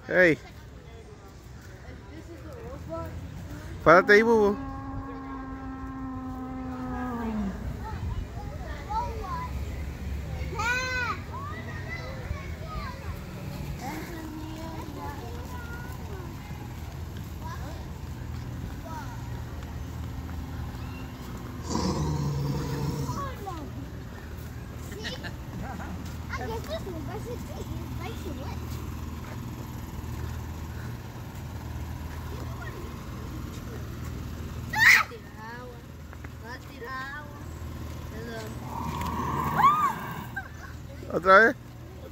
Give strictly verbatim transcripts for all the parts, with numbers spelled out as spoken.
Hey. Párate ahí, Bubu. ¿Otra vez?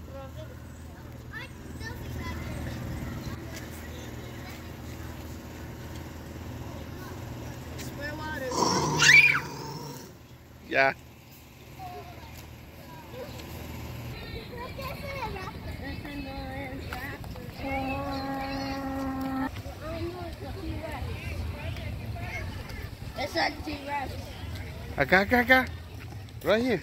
Ya. Acá, acá, acá. Right here.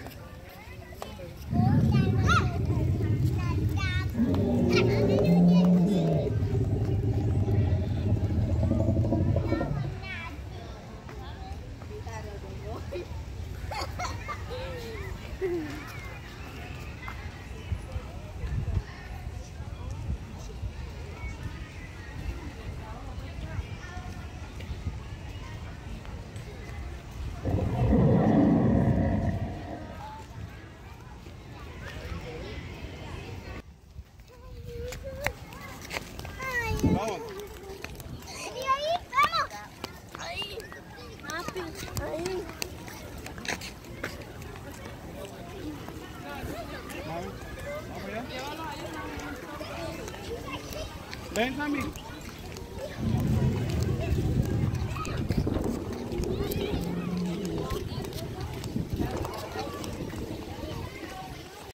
Vamos. Y ahí, vamos. Ahí. Papi, ahí. Vamos. Vamos allá. Ven, Sammy.